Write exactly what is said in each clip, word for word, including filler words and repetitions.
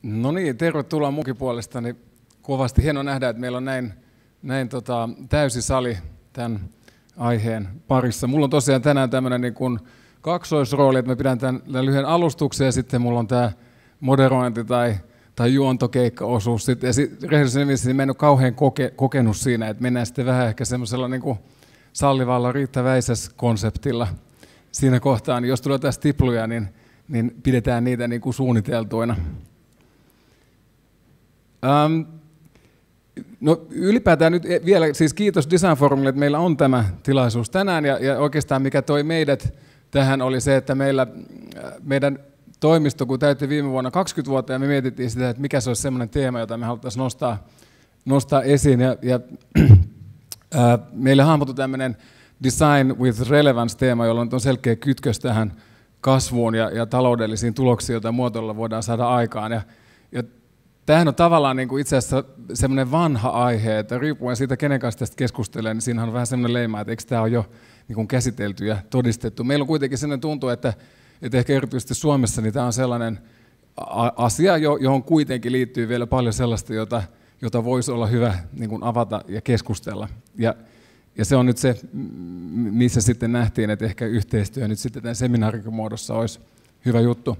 No niin, tervetuloa munkin puolestani. Kovasti hieno nähdä, että meillä on näin, näin tota, täysi sali tämän aiheen parissa. Mulla on tosiaan tänään tämmöinen niin kuin kaksoisrooli, että mä pidän tämän lyhyen alustuksen ja sitten mulla on tämä moderointi tai, tai juontokeikka-osuus. Sitten, ja sitten rehellisesti nimissä niin mä en ole kauhean koke, kokenut siinä, että mennään sitten vähän ehkä semmoisella niin kuin sallivalla Riitta Väisäs-konseptilla siinä kohtaa. Niin jos tulee tässä tipluja, niin, niin pidetään niitä niin kuin suunniteltuina. Um, no ylipäätään nyt vielä siis kiitos Design Forumille, että meillä on tämä tilaisuus tänään ja, ja oikeastaan mikä toi meidät tähän oli se, että meillä, meidän toimisto kun täytti viime vuonna kaksikymmentä vuotta ja me mietittiin sitä, että mikä se olisi semmoinen teema, jota me haluttaisiin nostaa, nostaa esiin ja, ja äh, meille hahmotui tämmöinen Design with Relevance-teema, jolla on selkeä kytkös tähän kasvuun ja, ja taloudellisiin tuloksiin, joita muotoilulla voidaan saada aikaan. Ja, ja tämähän on tavallaan niin kuin itse asiassa semmoinen vanha aihe, että riippuen siitä, kenen kanssa tästä keskustelee, niin siinähän on vähän semmoinen leima, että eikö tämä ole jo niin kuin käsitelty ja todistettu. Meillä on kuitenkin sellainen tuntu, että, että ehkä erityisesti Suomessa niin tämä on sellainen asia, johon kuitenkin liittyy vielä paljon sellaista, jota, jota voisi olla hyvä niin kuin avata ja keskustella. Ja, ja se on nyt se, missä sitten nähtiin, että ehkä yhteistyö nyt sitten tämän seminaarin muodossa olisi hyvä juttu.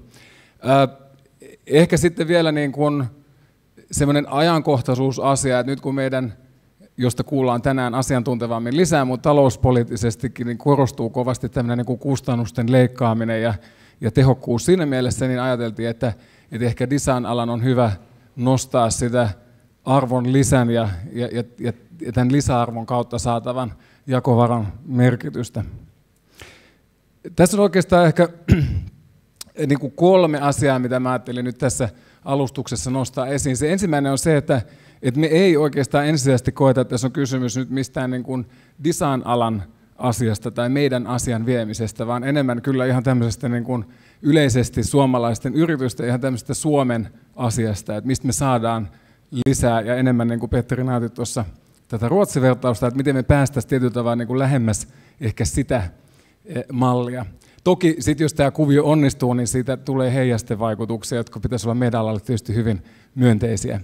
Ehkä sitten vielä niin kuin semmoinen ajankohtaisuusasia, että nyt kun meidän, josta kuullaan tänään asiantuntevammin lisää, mutta talouspoliittisestikin niin korostuu kovasti tämmöinen niin kuin kustannusten leikkaaminen ja, ja tehokkuus siinä mielessä, niin ajateltiin, että, että ehkä design-alan on hyvä nostaa sitä arvon lisän ja, ja, ja, ja tämän lisäarvon kautta saatavan jakovaran merkitystä. Tässä on oikeastaan ehkä niin kuin kolme asiaa, mitä mä ajattelin nyt tässä alustuksessa nostaa esiin. Se ensimmäinen on se, että, että me ei oikeastaan ensisijaisesti koeta, että tässä on kysymys nyt mistään niin kuin design-alan asiasta tai meidän asian viemisestä, vaan enemmän kyllä ihan tämmöisestä niin kuin yleisesti suomalaisten yritysten ihan tämmöisestä Suomen asiasta, että mistä me saadaan lisää ja enemmän, niin kuin Petteri näytit tuossa tätä Ruotsi-vertausta, että miten me päästäisiin tietyllä tavalla niin kuin lähemmäs ehkä sitä mallia. Toki sitten jos tämä kuvio onnistuu, niin siitä tulee heijastevaikutuksia, jotka pitäisi olla meidän alalle tietysti hyvin myönteisiä.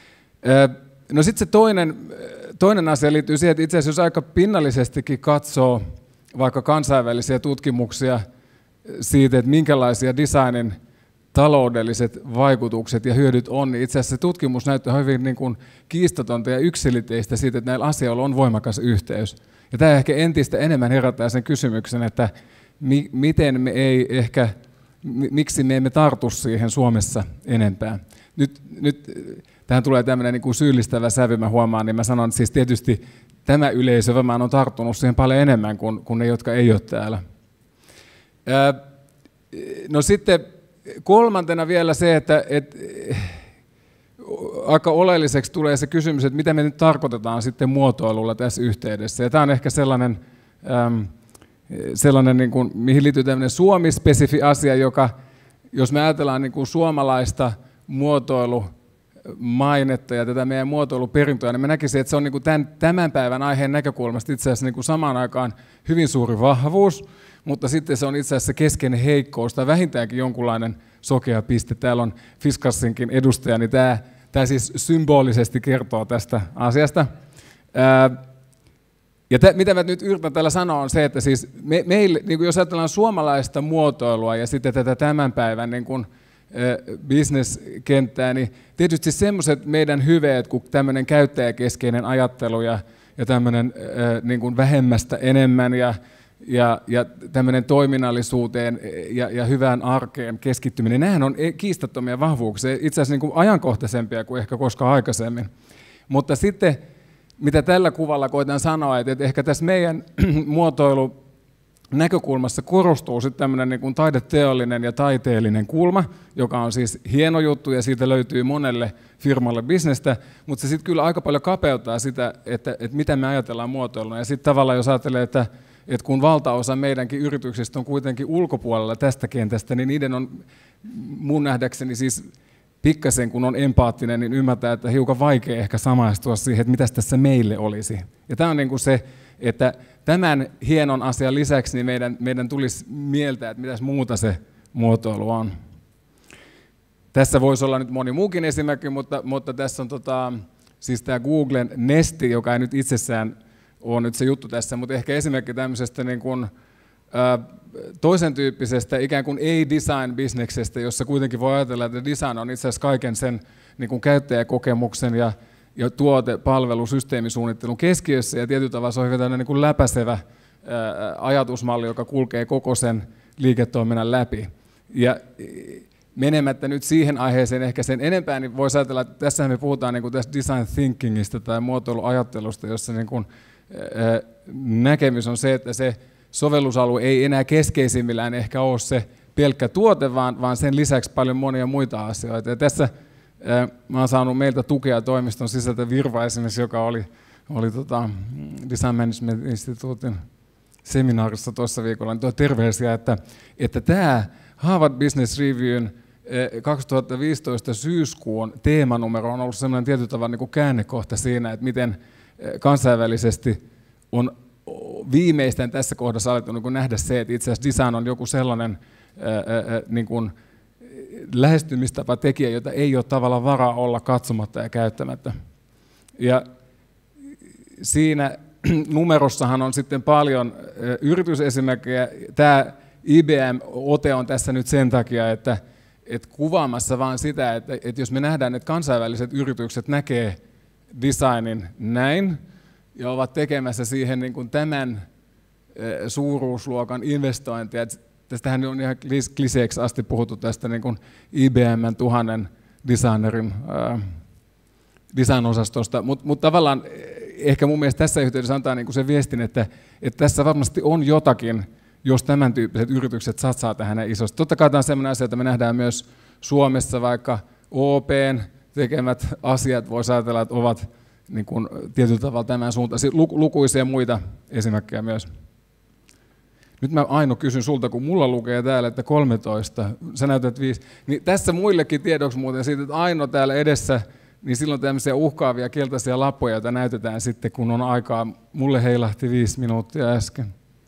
No sitten se toinen, toinen asia liittyy siihen, että itse asiassa jos aika pinnallisestikin katsoo vaikka kansainvälisiä tutkimuksia siitä, että minkälaisia designin taloudelliset vaikutukset ja hyödyt on, niin itse asiassa se tutkimus näyttää hyvin niin kuin kiistatonta ja yksiselitteistä siitä, että näillä asioilla on voimakas yhteys. Ja tämä ehkä entistä enemmän herättää sen kysymyksen, että mi- miten me ei ehkä, miksi me emme tartu siihen Suomessa enempää. Nyt, nyt tähän tulee tämmöinen niin kuin syyllistävä sävy, mä huomaan, niin mä sanon, että siis tietysti tämä yleisö varmaan on tarttunut siihen paljon enemmän kuin, kuin ne, jotka ei ole täällä. Ää, no sitten kolmantena vielä se, että, että aika oleelliseksi tulee se kysymys, että mitä me nyt tarkoitetaan sitten muotoilulla tässä yhteydessä. Ja tämä on ehkä sellainen, äm, sellainen niin kuin, mihin liittyy tämmöinen Suomi-spesifi asia, joka, jos me ajatellaan niin kuin suomalaista muotoilumainetta ja tätä meidän muotoiluperintöä, niin mä näkisin, että se on niin kuin tämän, tämän päivän aiheen näkökulmasta itse asiassa niin kuin samaan aikaan hyvin suuri vahvuus, mutta sitten se on itse asiassa keskeinen heikkous tai vähintäänkin jonkunlainen sokea piste. Täällä on Fiskassinkin edustaja, niin tämä, tämä siis symbolisesti kertoo tästä asiasta. Ää, ja t- mitä mä nyt yritän tällä sanoa on se, että siis me, meille, niin kuin jos ajatellaan suomalaista muotoilua ja sitten tätä tämän päivän niin kuin, ä, business-kenttää, niin tietysti semmoiset meidän hyveet kuin tämmöinen käyttäjäkeskeinen ajattelu ja, ja tämmöinen ä, niin kuin vähemmästä enemmän ja Ja, ja tämmöinen toiminnallisuuteen ja, ja hyvään arkeen keskittyminen, nämähän on kiistattomia vahvuuksia, itse asiassa niin kuin ajankohtaisempia kuin ehkä koskaan aikaisemmin. Mutta sitten, mitä tällä kuvalla koitan sanoa, että ehkä tässä meidän muotoilu näkökulmassa korostuu sitten tämmöinen niin kuin taideteollinen ja taiteellinen kulma, joka on siis hieno juttu ja siitä löytyy monelle firmalle bisnestä, mutta se sitten kyllä aika paljon kapeuttaa sitä, että, että mitä me ajatellaan muotoiluna. Ja sitten tavallaan jos ajattelee, että että kun valtaosa meidänkin yrityksistä on kuitenkin ulkopuolella tästä kentästä, niin niiden on mun nähdäkseni siis pikkasen, kun on empaattinen, niin ymmärtää, että hiukan vaikea ehkä samaistua siihen, että mitäs tässä meille olisi. Ja tämä on niin kuin se, että tämän hienon asian lisäksi niin meidän, meidän tulisi mieltää, että mitäs muuta se muotoilu on. Tässä voisi olla nyt moni muukin esimerkki, mutta, mutta tässä on tota, siis tämä Googlen Nesti, joka ei nyt itsessään ole nyt se juttu tässä, mutta ehkä esimerkki tämmöisestä niin kuin, ä, toisen tyyppisestä ikään kuin ei-design-bisneksestä, jossa kuitenkin voi ajatella, että design on itse asiassa kaiken sen niin kuin käyttäjäkokemuksen ja, ja tuote-, palvelu-, systeemisuunnittelun keskiössä, ja tietyllä tavalla se on hyvin niin kuin läpäisevä ä, ajatusmalli, joka kulkee koko sen liiketoiminnan läpi. Ja menemättä nyt siihen aiheeseen ehkä sen enempää, niin voisi ajatella, että tässä me puhutaan niin kuin tästä design thinkingistä tai muotoiluajattelusta, jossa niin kuin, ää, näkemys on se, että se sovellusalue ei enää keskeisimmillään ehkä ole se pelkkä tuote, vaan, vaan sen lisäksi paljon monia muita asioita. Ja tässä ää, mä olen saanut meiltä tukea toimiston sisältä Virva esimerkiksi, joka oli, oli tota Design Management Instituutin seminaarissa tuossa viikolla, niin tuo terveisiä, että, että tämä Harvard Business Review'n kaksituhattaviisitoista syyskuun teemanumero on ollut sellainen tietyllä tavalla niin kuin käännekohta siinä, että miten kansainvälisesti on viimeistään tässä kohdassa alettu niin kuin nähdä se, että itse asiassa design on joku sellainen ää, ää, niin kuin lähestymistapa tekijä, jota ei ole tavallaan varaa olla katsomatta ja käyttämättä. Ja siinä numerossahan on sitten paljon yritysesimerkkejä. Tämä I B M-ote on tässä nyt sen takia, että, että kuvaamassa vaan sitä, että, että jos me nähdään, että kansainväliset yritykset näkee designin näin ja ovat tekemässä siihen niin kuin tämän suuruusluokan investointia. Tästähän on ihan kliseeksi asti puhuttu tästä niin kuin I B M:n tuhannen designerin ää, design-osastosta, mutta mut tavallaan ehkä mun mielestä tässä yhteydessä antaa niin kuin sen viestin, että, että tässä varmasti on jotakin, jos tämän tyyppiset yritykset satsaa tähän isosti. Totta kai tämä on sellainen asia, että me nähdään myös Suomessa vaikka O P:n tekemät asiat, voisi ajatella, että ovat niin kuin tietyllä tavalla tämän suuntaan. Lukuisia muita esimerkkejä myös. Nyt mä Aino kysyn sulta, kun mulla lukee täällä, että kolmetoista, sä näytät viisi, niin tässä muillekin tiedoksi muuten siitä, että Aino täällä edessä, niin silloin tämmöisiä uhkaavia keltaisia lappuja, joita näytetään sitten, kun on aikaa. Mulle heilahti viisi minuuttia äsken.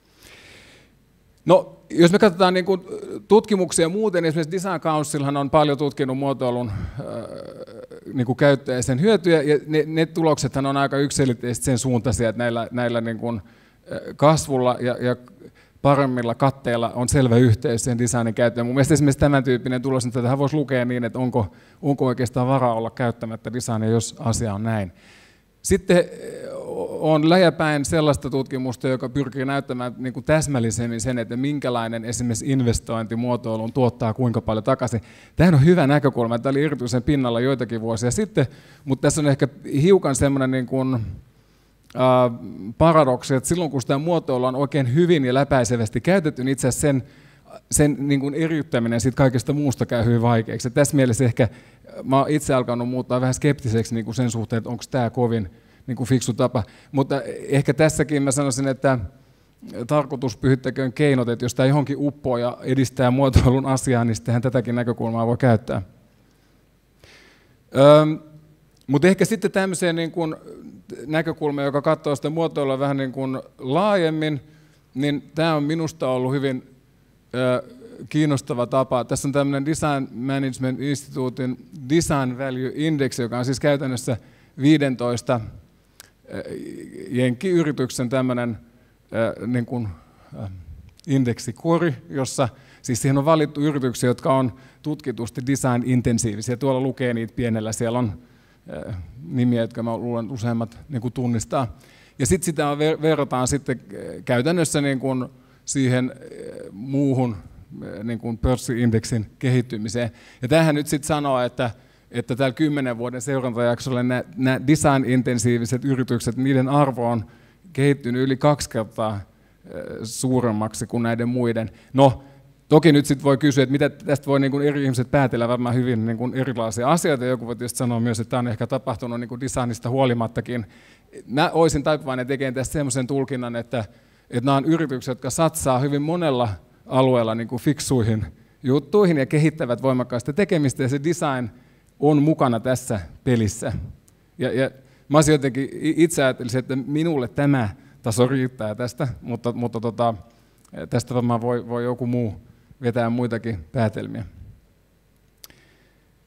No, jos me katsotaan niin kuin tutkimuksia muuten, esimerkiksi Design Councilhan on paljon tutkinut muotoilun äh, niin kuin käyttöä ja sen hyötyjä, ja ne, ne tuloksethan on aika yksiselitteisesti sen suuntaisia, että näillä, näillä niin kuin kasvulla ja, ja paremmilla katteilla on selvä yhteys sen designin käyttöön. Mun mielestä esimerkiksi tämän tyyppinen tulos, että tähän voisi lukea niin, että onko, onko oikeastaan varaa olla käyttämättä designia, jos asia on näin. Sitten on läjäpäin sellaista tutkimusta, joka pyrkii näyttämään niin kuin täsmällisemmin sen, että minkälainen esimerkiksi investointi muotoiluun tuottaa kuinka paljon takaisin. Tämähän on hyvä näkökulma. Tämä oli erityisen pinnalla joitakin vuosia sitten, mutta tässä on ehkä hiukan semmoinen niin kuin, äh, paradoksi, että silloin kun sitä muotoilua on oikein hyvin ja läpäisevästi käytetty, niin itse asiassa sen, sen niin kuin eriyttäminen siitä kaikesta muusta käy hyvin vaikeaksi. Ja tässä mielessä ehkä mä oon itse alkanut muuttaa vähän skeptiseksi niin kuin sen suhteen, että onko tämä kovin niin kuin fiksu tapa. Mutta ehkä tässäkin mä sanoisin, että tarkoitus pyhittäköön keinot, että jos tämä johonkin uppoo ja edistää muotoilun asiaa, niin sittenhän tätäkin näkökulmaa voi käyttää. Öm, mutta ehkä sitten tämmöiseen niin kuin näkökulmaan, joka katsoo sitä muotoilua vähän niin kuin laajemmin, niin tämä on minusta ollut hyvin ö, kiinnostava tapa. Tässä on tämmöinen Design Management Instituutin Design Value Index, joka on siis käytännössä viisitoista jenkkiyrityksen tämmöinen niin kuin indeksikori, jossa siis siihen on valittu yrityksiä, jotka on tutkitusti design-intensiivisiä. Tuolla lukee niitä pienellä, siellä on nimiä, jotka mä luulen useimmat niin kuin tunnistaa. Ja sitten sitä verrataan sitten käytännössä niin kuin siihen muuhun niin kuin pörssiindeksin kehittymiseen. Ja tämähän nyt sitten sanoo, että että tällä kymmenen vuoden seurantajaksolla nämä, nämä design-intensiiviset yritykset, niiden arvo on kehittynyt yli kaksi kertaa suuremmaksi kuin näiden muiden. No, toki nyt sitten voi kysyä, että mitä tästä voi niin kuin eri ihmiset päätellä varmaan hyvin niin kuin erilaisia asioita. Joku voi tietysti sanoa myös, että tämä on ehkä tapahtunut niin kuin designista huolimattakin. Mä olisin taipuvainen tekemään tästä semmoisen tulkinnan, että, että nämä on yrityksiä, jotka satsaa hyvin monella alueella niin kuin fiksuihin juttuihin ja kehittävät voimakkaasti tekemistä, ja se design on mukana tässä pelissä. Ja, ja mä olisin jotenkin itse ajattelisin, että minulle tämä taso riittää tästä, mutta, mutta tota, tästä varmaan voi, voi joku muu vetää muitakin päätelmiä.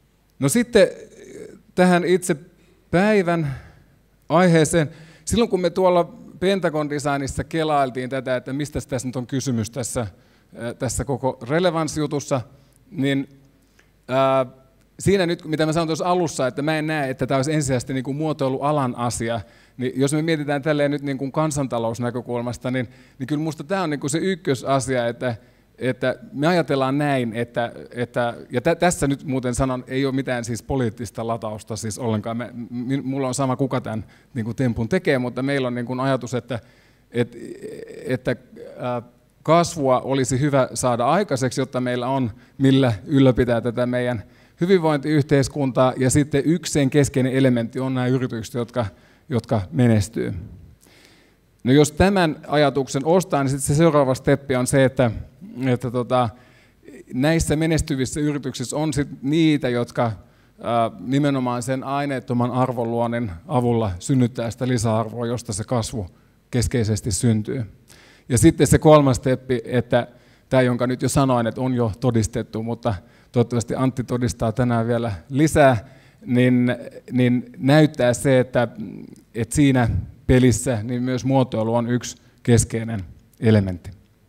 No sitten tähän itse päivän aiheeseen. Silloin kun me tuolla Pentagon Designissa kelailtiin tätä, että mistä tässä nyt on kysymys tässä, tässä koko relevanssijutussa, niin ää, siinä nyt, mitä mä sanoin tuossa alussa, että mä en näe, että tämä olisi ensisijaisesti niin kuin muotoilualan asia, niin jos me mietitään tälleen nyt niin kuin kansantalousnäkökulmasta, niin, niin kyllä minusta tämä on niin kuin se ykkösasia, että, että me ajatellaan näin, että, että ja tä, tässä nyt muuten sanon, ei ole mitään siis poliittista latausta siis ollenkaan, me, mulla on sama kuka tämän niin kuin tempun tekee, mutta meillä on niin kuin ajatus, että, että, että ää, kasvua olisi hyvä saada aikaiseksi, jotta meillä on millä ylläpitää tätä meidän hyvinvointiyhteiskuntaa, ja sitten yksi sen keskeinen elementti on nämä yritykset, jotka, jotka menestyy. No jos tämän ajatuksen ostaa, niin sitten se seuraava steppi on se, että, että tota, näissä menestyvissä yrityksissä on sit niitä, jotka ää, nimenomaan sen aineettoman arvonluonnin avulla synnyttää sitä lisäarvoa, josta se kasvu keskeisesti syntyy. Ja sitten se kolmas steppi, että tämä, jonka nyt jo sanoin, että on jo todistettu, mutta toivottavasti Antti todistaa tänään vielä lisää, niin, niin näyttää se, että, että siinä pelissä niin myös muotoilu on yksi keskeinen elementti.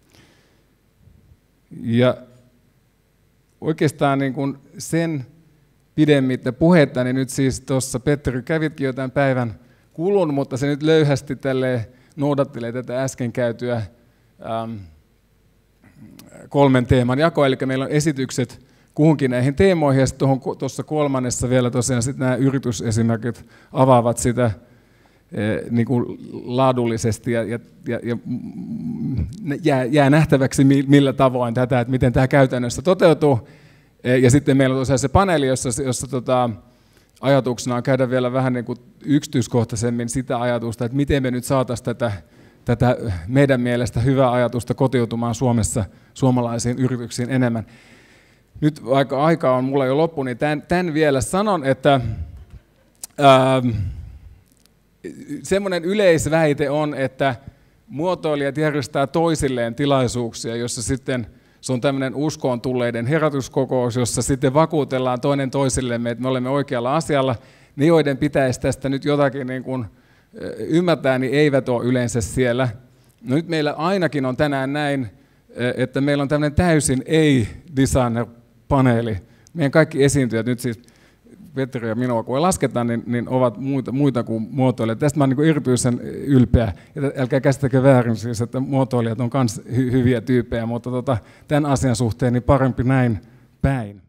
Ja oikeastaan niin kuin sen pidemmittä puhetta, niin nyt siis tuossa Petteri kävitkin jo tämän päivän kulun, mutta se nyt löyhästi tälleen noudattelee tätä äsken käytyä ähm, kolmen teeman jakoa, eli meillä on esitykset kuhunkin näihin teemoihin, ja sitten tuossa kolmannessa vielä tosiaan sit nämä yritysesimerkit avaavat sitä eh, niin kuin laadullisesti, ja, ja, ja, ja jää, jää nähtäväksi millä tavoin tätä, että miten tämä käytännössä toteutuu. Eh, ja sitten meillä on tosiaan se paneeli, jossa, jossa tota, ajatuksena on käydä vielä vähän niin kuin yksityiskohtaisemmin sitä ajatusta, että miten me nyt saataisiin tätä, tätä meidän mielestä hyvää ajatusta kotiutumaan Suomessa suomalaisiin yrityksiin enemmän. Nyt vaikka aika on mulla jo loppu, niin tämän, tämän vielä sanon, että ää, semmoinen yleisväite on, että muotoilijat järjestää toisilleen tilaisuuksia, jossa sitten se on tämmöinen uskoon tulleiden herätyskokous, jossa sitten vakuutellaan toinen toisillemme, että me olemme oikealla asialla. Ne, joiden pitäisi tästä nyt jotakin niin kuin ymmärtää, niin eivät ole yleensä siellä. No nyt meillä ainakin on tänään näin, että meillä on tämmöinen täysin ei-designer-paneeli. Meidän kaikki esiintyjät nyt siis, Petteri ja minua kun lasketaan, niin, niin ovat muita, muita kuin muotoilijat. Tästä mä olen niin erityisen ylpeä. Ja älkää käsittäkö väärin siis, että muotoilijat on myös hy- hyviä tyyppejä, mutta tota, tämän asian suhteen niin parempi näin päin.